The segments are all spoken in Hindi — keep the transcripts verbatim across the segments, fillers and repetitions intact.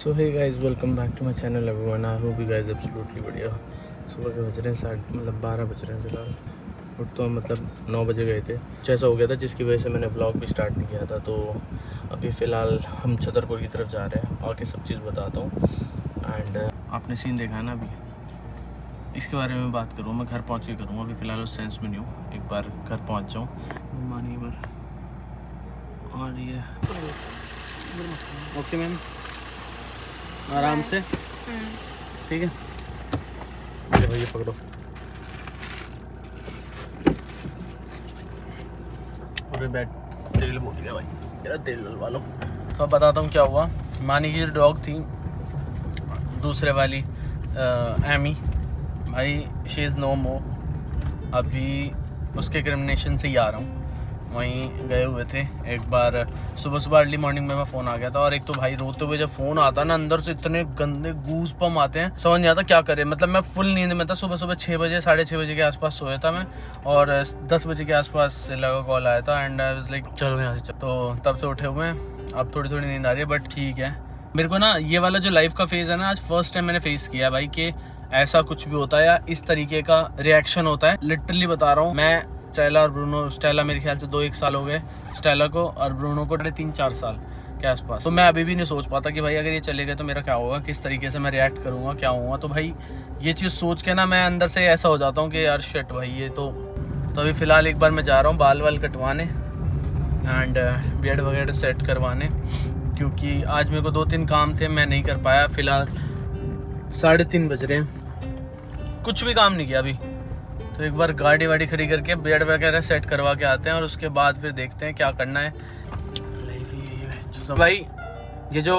So hey guys, welcome back to my channel everyone. I hope you guys absolutely बढ़िया। सुबह के बज रहे हैं साढ़े मतलब बारह बज रहे हैं फिलहाल। और तो मतलब नौ बजे गए थे, कुछ ऐसा हो गया था जिसकी वजह से मैंने ब्लॉग भी स्टार्ट नहीं किया था। तो अभी फ़िलहाल हम छतरपुर की तरफ जा रहे हैं, आके सब चीज़ बताता हूँ। एंड आपने सीन देखा है ना, अभी इसके बारे में बात करूँ। मैं घर पहुँच के करूँगा, अभी फ़िलहाल उस सेंस में नहीं हूँ। एक बार घर पहुँच जाऊँ मानी बार। और ये ओके मैम, आराम से, ठीक है। ये भाई ये पकड़ो। अरे बैठ, तेल बोल गया भाई, तेरा तेल डलवा लो। तो अब बताता हूँ क्या हुआ। मानी की जो डॉग थी दूसरे वाली एमी, भाई शी इज़ नो मोर। अभी उसके क्रिमिनेशन से ही आ रहा हूँ। वहीं गए हुए थे एक बार सुबह सुबह अर्ली मॉर्निंग में मैं फ़ोन आ गया था। और एक तो भाई रोते हुए जब फ़ोन आता ना, अंदर से इतने गंदे गूज पम आते हैं, समझ नहीं आता क्या करे। मतलब मैं फुल नींद में था, सुबह सुबह छः बजे साढ़े छः बजे के आसपास सोया था मैं, और दस बजे के आसपास से लगा कॉल आया था। एंड आई वाज लाइक चलो यहाँ से चलो। तो तब से उठे हुए हैं, अब थोड़ी थोड़ी नींद आ रही है, बट ठीक है। मेरे को ना ये वाला जो लाइफ का फेज़ है ना, आज फर्स्ट टाइम मैंने फेस किया भाई कि ऐसा कुछ भी होता है या इस तरीके का रिएक्शन होता है। लिटरली बता रहा हूँ मैं। स्टेला और ब्रूनो, स्टेला मेरे ख्याल से दो एक साल हो गए स्टेला को, और ब्रूनो को तीन चार साल के आसपास। तो मैं अभी भी नहीं सोच पाता कि भाई अगर ये चले गए तो मेरा क्या होगा, किस तरीके से मैं रिएक्ट करूँगा, क्या होगा। तो भाई ये चीज़ सोच के ना मैं अंदर से ऐसा हो जाता हूँ कि यार शिट भाई ये तो। तो अभी फ़िलहाल एक बार मैं जा रहा हूँ बाल वाल कटवाने एंड बियर्ड वगैरह सेट करवाने, क्योंकि आज मेरे को दो तीन काम थे, मैं नहीं कर पाया। फ़िलहाल साढ़े तीन बज रहे हैं, कुछ भी काम नहीं किया अभी। तो एक बार गाड़ी वाड़ी खड़ी करके बेड वगैरह सेट करवा के आते हैं, और उसके बाद फिर देखते हैं क्या करना है। भाई ये जो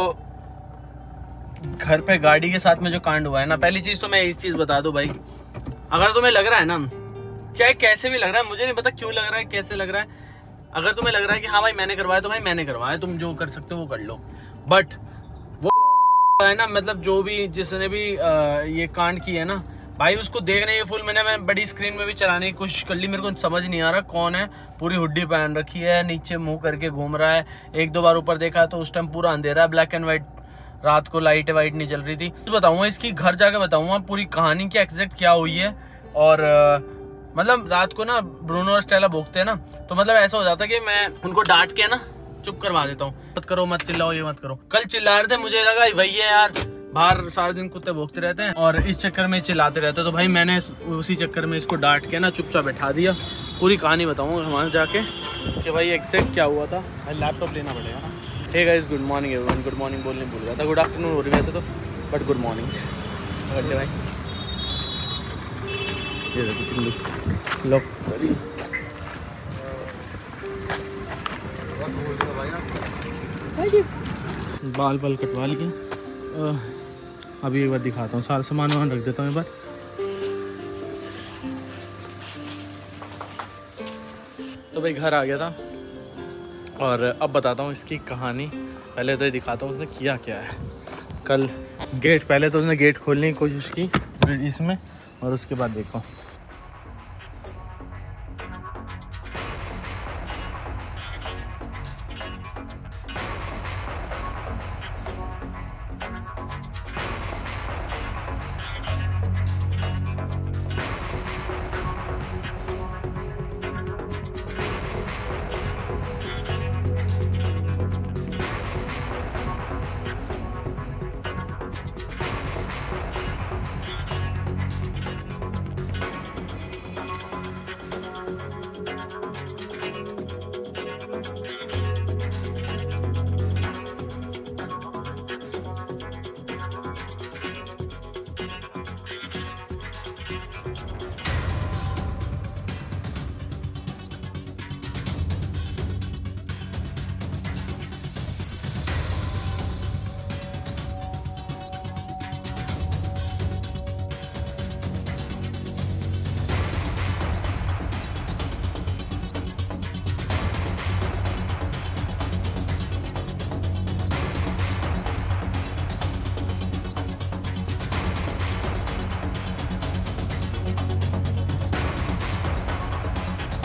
घर पे गाड़ी के साथ में जो कांड हुआ है ना, पहली चीज़ तो मैं एक चीज़ बता दूं भाई, अगर तुम्हें लग रहा है ना, चाहे कैसे भी लग रहा है, मुझे नहीं पता क्यों लग रहा है, कैसे लग रहा है, अगर तुम्हें लग रहा है कि हाँ भाई मैंने करवाया, तो भाई मैंने करवाया, तुम जो कर सकते हो वो कर लो। बट वो है ना, मतलब जो भी जिसने भी आ, ये कांड की है ना भाई, उसको देखने ये फुल मैंने मैं बड़ी स्क्रीन में भी चलाने की कोशिश कर ली। मेरे को समझ नहीं आ रहा कौन है। पूरी हुड्डी पहन रखी है, नीचे मुंह करके घूम रहा है। एक दो बार ऊपर देखा तो उस टाइम पूरा अंधेरा है, ब्लैक एंड व्हाइट, रात को लाइट वाइट नहीं चल रही थी। तो बताऊंगा इसकी, घर जाके बताऊंगा पूरी कहानी की एग्जैक्ट क्या हुई है। और आ, मतलब रात को ना ब्रूनो और स्टेला भोगते हैं ना, तो मतलब ऐसा हो जाता है कि मैं उनको डांट के ना चुप करवा देता हूँ। मत करो, मत चिल्लाओ, ये मत करो। कल चिल्ला रहे थे, मुझे लगा वही है यार, बाहर सारा दिन कुत्ते भोंकते रहते हैं और इस चक्कर में चिल्लाते रहते हैं। तो भाई मैंने उसी चक्कर में इसको डांट के ना चुपचाप बैठा दिया। पूरी कहानी बताऊंगा हमारे जाके कि भाई एग्जैक्ट क्या हुआ था। भाई लैपटॉप लेना पड़ेगा ना। Hey guys, good morning everyone. Good morning बोलने भूल गया था, गुड आफ्टरनून हो रही है वैसे तो, बट गुड मॉर्निंग। बर्थडे भाई लो बाल बाल कटवा लिए। अभी एक बार दिखाता हूँ, सारा सामान वामान रख देता हूँ एक बार। तो भाई घर आ गया था, और अब बताता हूँ इसकी कहानी। पहले तो ये दिखाता हूँ उसने किया क्या है। कल गेट, पहले तो उसने गेट खोलने की कोशिश की इसमें, और उसके बाद देखो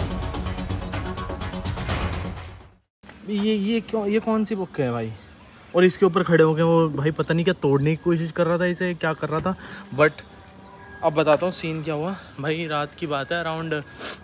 ये ये क्यों, ये कौन सी बुक है भाई? और इसके ऊपर खड़े हो गए। वो भाई पता नहीं क्या तोड़ने की कोशिश कर रहा था, इसे क्या कर रहा था। बट अब बताता हूँ सीन क्या हुआ भाई। रात की बात है, अराउंड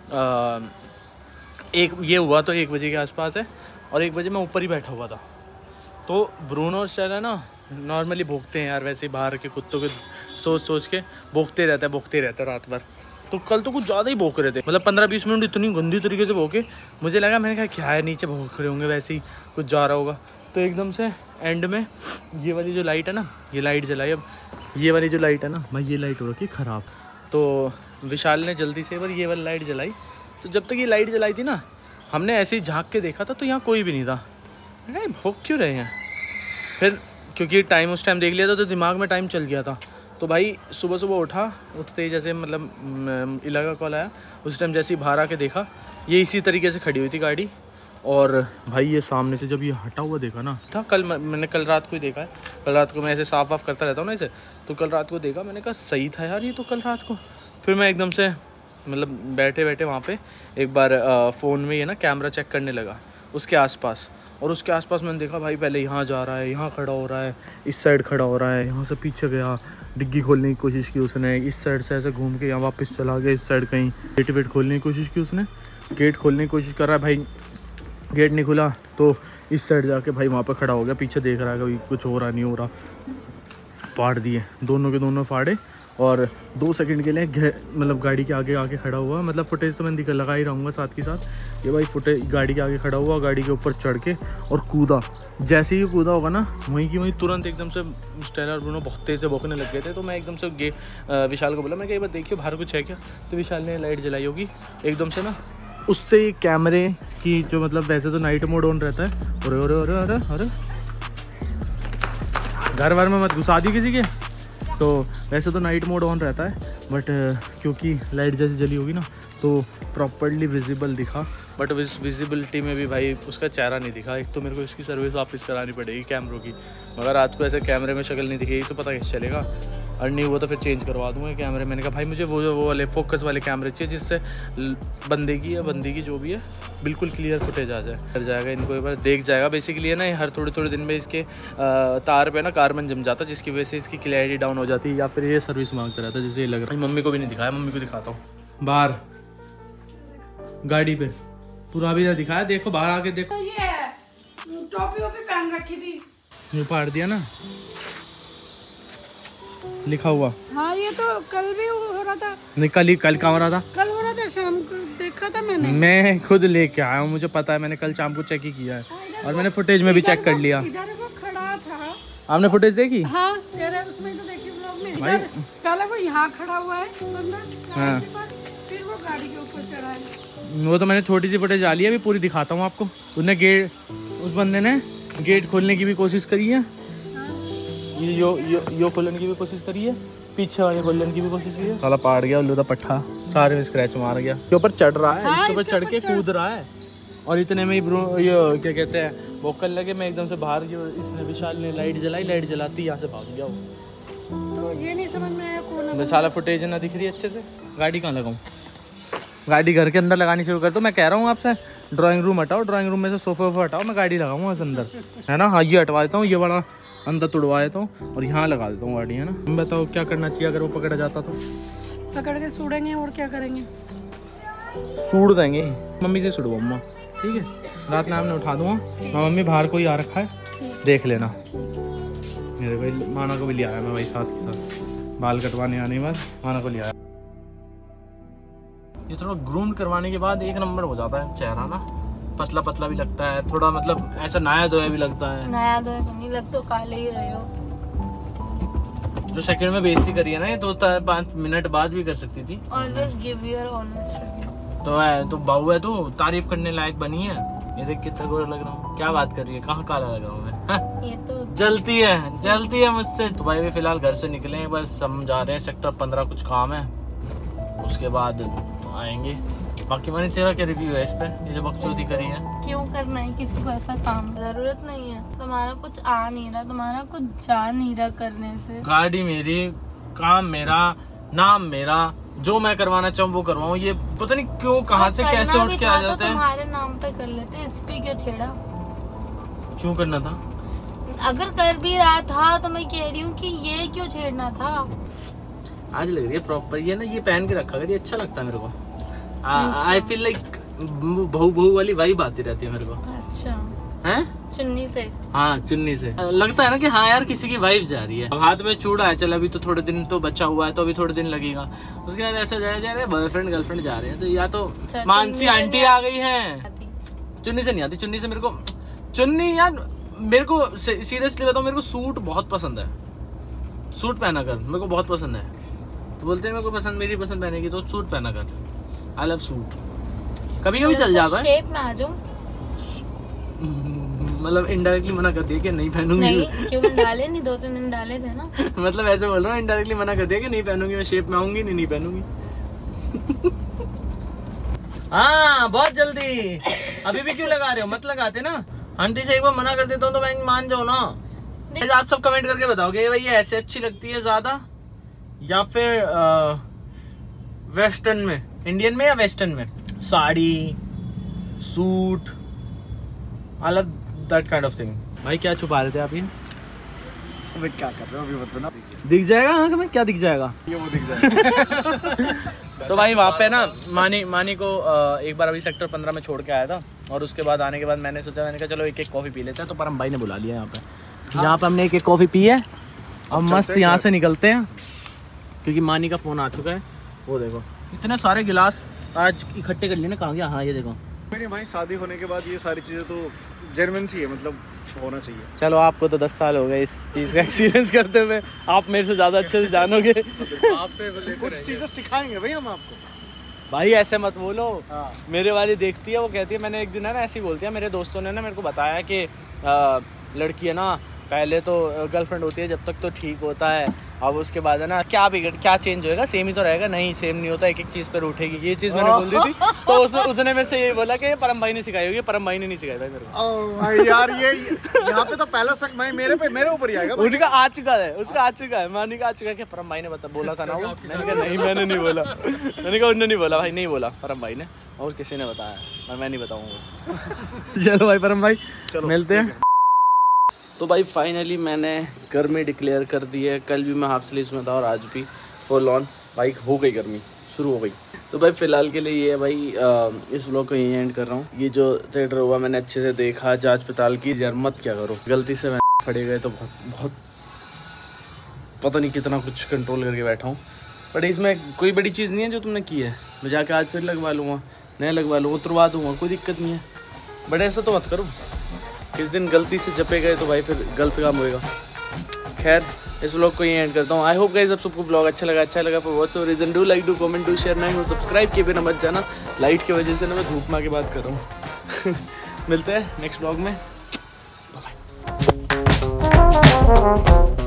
एक ये हुआ तो एक बजे के आसपास है, और एक बजे मैं ऊपर ही बैठा हुआ था। तो ब्रूनो और स्टेला ना नॉर्मली भोंकते हैं यार, वैसे ही बाहर के कुत्तों के सोच सोच के भोंकते रहता है भोंकते रहता है रात भर। तो कल तो कुछ ज़्यादा ही भोंक रहे थे, मतलब पंद्रह बीस मिनट इतनी गंदी तरीके से भोंके। मुझे लगा, मैंने कहा क्या है नीचे भोंक रहे होंगे, वैसे ही कुछ जा रहा होगा। तो एकदम से एंड में ये वाली जो लाइट है ना, ये लाइट जलाई। अब ये वाली जो लाइट है ना भाई, ये लाइट हो रखी ख़राब। तो विशाल ने जल्दी से बार ये वाली लाइट जलाई। तो जब तक ये लाइट जलाई थी ना, हमने ऐसे ही झाँक के देखा था, तो यहाँ कोई भी नहीं था। नहीं भोंक क्यों रहे हैं। फिर क्योंकि टाइम उस टाइम देख लिया था, तो दिमाग में टाइम चल गया था। तो भाई सुबह सुबह उठा, उठते ही जैसे मतलब इलाका कॉल आया, उस टाइम जैसे ही बाहर आके देखा, ये इसी तरीके से खड़ी हुई थी गाड़ी। और भाई ये सामने से जब ये हटा हुआ देखा ना, था कल मैंने कल रात को ही देखा है। कल रात को मैं ऐसे साफ वाफ करता रहता हूँ ना इसे, तो कल रात को देखा, मैंने कहा सही था यार ये तो कल रात को। फिर मैं एकदम से मतलब बैठे बैठे वहाँ पे एक बार फ़ोन में ये ना कैमरा चेक करने लगा उसके आसपास। और उसके आसपास मैंने देखा भाई पहले यहाँ जा रहा है, यहाँ खड़ा हो रहा है, इस साइड खड़ा हो रहा है, यहाँ से पीछे गया, डिग्गी खोलने की कोशिश की उसने, इस साइड से ऐसे घूम के यहाँ वापस चला गया, इस साइड कहीं गेट वेट खोलने की कोशिश की उसने। गेट खोलने की कोशिश कर रहा है भाई, गेट नहीं खुला, तो इस साइड जाके भाई वहाँ पर खड़ा हो गया, पीछे देख रहा है कभी कुछ हो रहा नहीं हो रहा। फाड़ दिए दोनों के दोनों फाड़े, और दो सेकंड के लिए मतलब गाड़ी के आगे आके खड़ा हुआ। मतलब फुटेज तो मैं दिखा लगा ही रहूँगा साथ के साथ। ये भाई फुटेज गाड़ी के आगे खड़ा हुआ, गाड़ी के ऊपर चढ़ के और कूदा। जैसे ही कूदा होगा ना, वहीं की वहीं तुरंत एकदम से स्टेला और ब्रूनो बहुत तेज़ से भौंकने लग गए थे। तो मैं एकदम से गे विशाल को बोला, मैं कई बार देखिए बाहर कुछ है क्या। तो विशाल ने लाइट जलाई होगी एकदम से ना, उससे कैमरे की जो मतलब वैसे तो नाइट मोड ऑन रहता है। अरे अरे अरे अरे अरे घर भर में मत घुसा दी किसी के। तो वैसे तो नाइट मोड ऑन रहता है, बट क्योंकि लाइट जैसे जली होगी ना, तो प्रॉपर्ली विजिबल दिखा। बट विजिबिलिटी में भी भाई उसका चेहरा नहीं दिखा। एक तो मेरे को इसकी सर्विस वापस करानी पड़ेगी कैमरों की, मगर रात को ऐसे कैमरे में शक्ल नहीं दिखेगी तो पता कैसे चलेगा। और नहीं वो तो फिर चेंज करवा दूँगा कैमरे। मैंने कहा भाई मुझे वो वो वाले फोकस वाले कैमरे चाहिए, जिससे बंदे की या बंदी की जो भी है बिल्कुल क्लियर फुटेज आ जाए। कर जाएगा इनको एक बार देख जाएगा। बेसिकली है ना, हर थोड़े थोड़े दिन में इसके आ, तार पे ना कार्बन जम जाता, जिसकी वजह से इसकी क्लैरिटी डाउन हो जाती है, या फिर ये सर्विस मांगता रहता है जैसे ये लग रहा है। मम्मी को भी नहीं दिखाया, मम्मी को दिखाता हूँ बाहर गाड़ी पे। पूरा भी ना दिखाया, देखो बाहर आके देखो। ये टोपी वोपी पहन रखी थी, ये फाड़ दिया ना लिखा हुआ। हाँ ये तो कल भी हो रहा था। नहीं कल ही कल कहाँ हो रहा था? कल हो रहा था शाम को, देखा था मैंने। मैं खुद लेके आया हूँ, मुझे पता है, मैंने कल शाम को चेक ही किया है। और मैंने फुटेज में भी चेक कर लिया। इधर वो खड़ा था। आपने फुटेज देखी? हाँ तेरे उसमें तो देखी व्लॉग में। इधर पहले वो यहाँ खड़ा हुआ है बंदा, हाँ। फिर वो गाड़ी के ऊपर चढ़ा है। वो तो मैंने छोटी सी फुटेज डाली है, अभी पूरी दिखाता हूँ आपको। उसने गेट उस बंदे ने गेट खोलने की भी कोशिश करी है, ये यो यो यो खोलने की भी कोशिश करी है, पीछे वाले खोलने की भी कोशिश की है। साला पाड़ गया उल्लू दा पट्ठा, सारे में स्क्रैच मार गया। इसके ऊपर चढ़ रहा है, हाँ, इसके ऊपर चढ़ के कूद रहा है। और इतने में ही ये क्या कहते हैं वोकल लगे, मैं एकदम से बाहर की, इसने विशाल ने लाइट जलाई, लाइट जलाती यहाँ से भाग गया वो। तो ये नहीं समझ में आया कौन है। साला फुटेज ना दिख रही है अच्छे से। गाड़ी कहाँ लगाऊँ? गाड़ी घर के अंदर लगानी शुरू कर दो। मैं कह रहा हूँ आपसे, ड्राइंग रूम हटाओ, ड्राइंग रूम में से सोफे वोफे हटाओ, मैं गाड़ी लगाऊंगा उस अंदर, है ना। हाँ ये हटवा देता हूँ, ये बड़ा अंदर तुड़वा देता हूँ और यहाँ लगा देता हूँ गाड़ी, है ना। बताओ क्या करना चाहिए अगर वो पकड़ा जाता तो? पकड़ के सूड़ेंगे और क्या करेंगे? सूड़ देंगे, मम्मी से सुड़ो अम्मा, ठीक है। रात में आपने उठा दूँगा, हाँ मम्मी बाहर कोई आ रखा है देख लेना। मेरे को माना को भी ले आया मैं भाई साथ के साथ, बाल कटवाने आने के बाद माना को ले आया। ये थोड़ा ग्रूम करवाने के बाद एक नंबर हो जाता है चेहरा ना, पतला पतला भी लगता है थोड़ा, मतलब ऐसा नया धोया भी लगता है। नया धोया तो नहीं लगता, काले ही रहे हो। जो सेकंड में बेइज्जती करी है ना, ये दो पाँच मिनट बाद भी कर सकती थी। Always give your honest review। तो है तो बाबू है, तू तारीफ करने लायक बनी है। ये देख कितना गोरा लग रहा हूँ, क्या बात कर रही है, कहाँ काला लग रहा हूँ मैं? ये तो जलती है जलती है मुझसे। तो भाई भी फिलहाल घर से निकले, बस हम जा रहे हैं सेक्टर पंद्रह, कुछ काम है, उसके बाद आएंगे। बाकी मैंने तेरा क्या रिव्यू है इस पे, ये जो बकचोदी करी है? क्यों करना है किसी को ऐसा काम? जरूरत नहीं है, तुम्हारा कुछ आ नहीं रहा, तुम्हारा कुछ जा नहीं रहा करने से। गाड़ी मेरी, काम मेरा, नाम मेरा, जो मैं करवाना चाहूँ वो करवाऊँ। ये पता नहीं क्यों कहाँ से कैसे उठ के आ जाते हैं। तुम्हारे नाम पे कर लेते, इस पे क्यों छेड़ा? क्यों करना था? अगर कर भी रहा था तो मैं कह रही हूँ कि ये क्यों छेड़ना था। आज लग रही है प्रॉपर, ये ना ये पहन के रखा कर, ये अच्छा लगता है मेरे को। आई फील लाइक बहू बहू वाली वाइब आती रहती है मेरे को। अच्छा हैं? चुन्नी से? हाँ चुन्नी से लगता है ना कि हाँ यार किसी की वाइब जा रही है। अब हाथ में चूड़ा है, चल अभी तो थोड़े दिन तो बचा हुआ है, तो अभी थोड़े दिन लगेगा, उसके बाद ऐसा जाया जा रहा है बॉयफ्रेंड गर्लफ्रेंड जा रहे हैं, तो या तो मानसी आंटी आ गई है। चुन्नी से नहीं आती, चुन्नी से मेरे को चुन्नी यार मेरे को सीरियसली बताऊं, मेरे को सूट बहुत पसंद है। सूट पहना कर मेरे को बहुत पसंद है, तो बोलते हैं मेरे को पसंद, मेरी पसंद पहनेगी तो सूट पहना कर। I love suit. कभी कभी चल जाता है, शेप में आ जाऊं। मतलब इनडायरेक्टली मना कर दिया कि नहीं पहनूंगी। नहीं क्यों, डाले नहीं, दो तीन दिन डाले थे ना। मतलब ऐसे बोल रहा हूँ, इनडायरेक्टली मना कर दिया कि नहीं पहनूंगी मैं, शेप में आऊंगी नहीं, नहीं पहनूंगी। हाँ बहुत जल्दी, अभी भी क्यों लगा रहे हो, मत लगाते ना। आंटी से एक बार मना कर देता हूँ तो मैं मान जाओ ना। आप सब कमेंट करके बताओगे भाई ये ऐसे अच्छी लगती है ज्यादा या फिर वेस्टर्न में, इंडियन में या वेस्टर्न में, sari suit, I love that kind of thing. भाई क्या छुपा रहे थे आप? ये अबे क्या कर रहे हो अभी बताना। दिख जाएगा आँख में, क्या दिख जाएगा? ये वो दिख जाएगा। तो भाई वहाँ पे ना मानी मानी को एक बार अभी सेक्टर पंद्रह में छोड़ के आया था, और उसके बाद आने के बाद मैंने सोचा, मैंने कहा चलो एक एक कॉफ़ी पी लेते हैं, तो परम भाई ने बुला लिया यहाँ पे। हाँ। यहाँ पे हमने एक एक कॉफ़ी पी है, अब मस्त यहाँ से निकलते हैं क्योंकि मानी का फ़ोन आ चुका है। वो देखो इतने सारे गिलास आज इकट्ठे कर लिए ना, कहाँ गया? हाँ ये देखो। मेरी भाई शादी होने के बाद ये सारी चीज़ें तो जेन्युइन सी है, मतलब होना चाहिए। चलो आपको तो दस साल हो गए इस चीज़ का एक्सपीरियंस करते हुए, आप मेरे से ज़्यादा अच्छे से जानोगे। आपसे कुछ चीज़ें सिखाएंगे भाई हम आपको। भाई ऐसे मत बोलो। हाँ। मेरे वाली देखती है, वो कहती है, मैंने एक दिन है ना ऐसे ही बोलती है, मेरे दोस्तों ने ना मेरे को बताया कि आ, लड़की है ना पहले तो गर्लफ्रेंड होती है जब तक तो ठीक होता है, अब उसके बाद है ना क्या बिगड़ क्या चेंज होएगा, सेम ही तो रहेगा। नहीं सेम नहीं होता, एक एक चीज़ पर उठेगी। ये चीज़ मैंने बोल दी थी, तो उसने उसने मेरे से यही बोला कि परम भाई ने सिखाई होगी। परम भाई ने नहीं सिखाई भाई मेरे को। ओ भाई यार ये यहाँ पे तो पहला शक मैं मेरे पे मेरे ऊपर ही आएगा। उनका आ चुका है, उसका आ चुका है, मानी का आ चुका है कि परम भाई ने बता बोला था ना वो। मैंने कहा नहीं मैंने नहीं बोला, मैंने कहा उन्होंने नहीं बोला भाई, नहीं बोला परम भाई ने, और किसी ने बताया, और मैं नहीं बताऊँगा। चलो भाई परम भाई चलो मिलते हैं। तो भाई फाइनली मैंने गर्मी डिक्लेयर कर दी है। कल भी मैं हाफ स्लीव्स में था और आज भी फुल ऑन। भाई हो गई गर्मी, शुरू हो गई। तो भाई फ़िलहाल के लिए ये है भाई, आ, इस व्लॉग को यहीं एंड कर रहा हूँ। ये जो थिएटर हुआ मैंने अच्छे से देखा, जांच पड़ताल की। यार मत क्या करो, गलती से मैं फड़े गए तो बहुत बहुत पता नहीं कितना कुछ कंट्रोल करके बैठा हूँ। बट इसमें कोई बड़ी चीज़ नहीं है जो तुमने की है, मैं जाके आज फिर लगवा लूँगा, नया लगवा लूँगा, उतरवा दूँगा, कोई दिक्कत नहीं है। बट ऐसा तो मत करो, इस दिन गलती से जपे गए तो भाई फिर गलत काम होएगा। खैर इस व्लॉग को यहीं एंड करता हूँ। आई होप गाइस आप सबको व्लॉग अच्छा लगा अच्छा लगा for whatsoever reason do like do comment do share, नहीं हो सब्सक्राइब किए बिना मत जाना। लाइट की वजह से ना मैं धूप में के बात कर रहा हूँ। मिलते हैं नेक्स्ट व्लॉग में, बाय बाय।